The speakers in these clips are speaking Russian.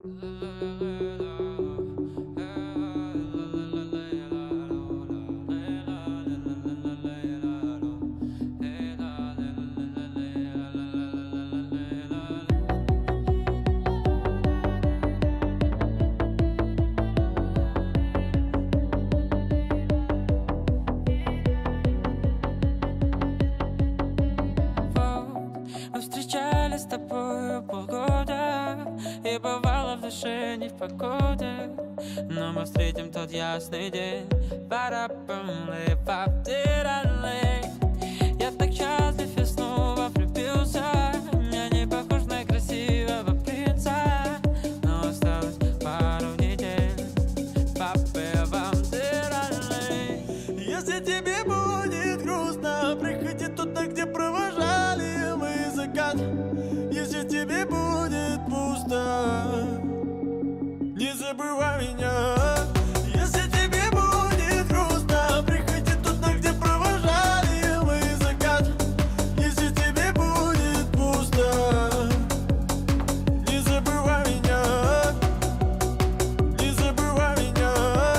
Мы встречались с тобою полгода, и бывало в душе не в погоде, но мы встретим тот ясный день. Я так счастлив и снова влюбился. Я не похож на красивого принца, но осталось пару недель. Если тебе будет грустно, приходи туда, где провожали мы закат. Если тебе будет пусто, не забывай меня. Если тебе будет грустно, приходи туда, где провожали мы закат. Если тебе будет пусто, не забывай меня. Не забывай меня.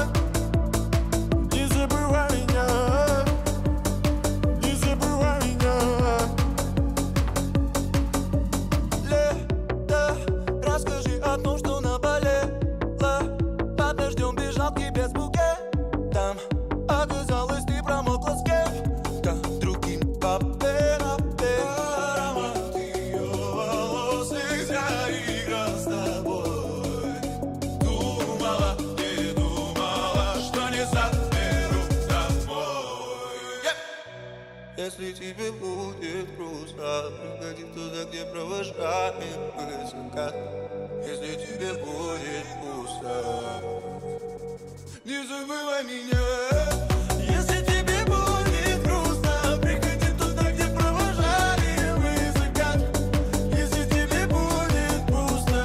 Не забывай меня. Не забывай меня. Лето, расскажи о том, что наболело. Под дождем бежал к тебе с букетом. Оказалось, ты промокла с кем-то другим. Аромат ее волос нельзя играть с тобой. Думала, не думала, что не заберу домой. Если тебе будет грустно, приходи туда, где провожаем мы закат. Если тебе будет пусто, не забывай меня. Если тебе будет грустно, приходи туда, где провожали мы закат. Если тебе будет пусто,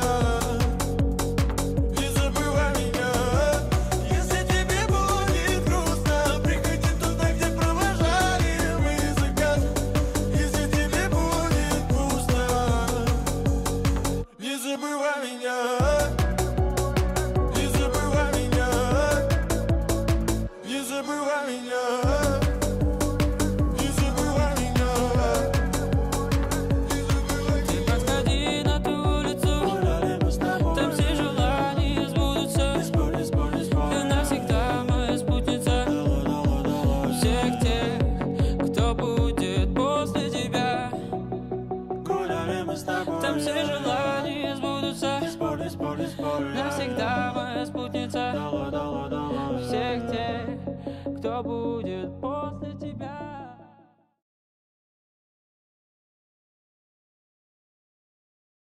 не забывай меня. Если тебе будет грустно, приходи туда, где провожали мы закат. Если тебе будет пусто, не забывай меня. Не забывай меня. Не забывай меня. Не забывай меня. Не подходи на ту улицу, там все желания сбудутся. Ты навсегда моя спутница. Всех тех, кто будет после тебя, там все желания сбудутся. Навсегда моя спутница. Всех тех, кто будет после тебя.